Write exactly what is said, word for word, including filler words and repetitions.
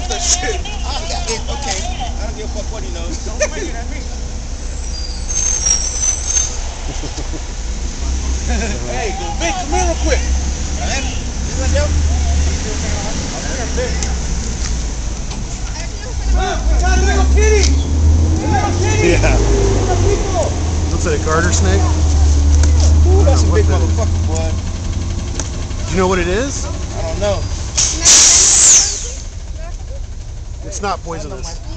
the shit. Oh, yeah, it, okay. I don't give a fuck what he knows. Don't bring it at me. Hey, go Vic, come here real quick. Alright? You gonna do? I'm here, Vic. Look, we got a little kitty. A little kitty. Yeah. Little people. Looks like a garter snake. Ooh, that's a big motherfucker, boy. Do you know what it is? I don't know. It's not poisonous.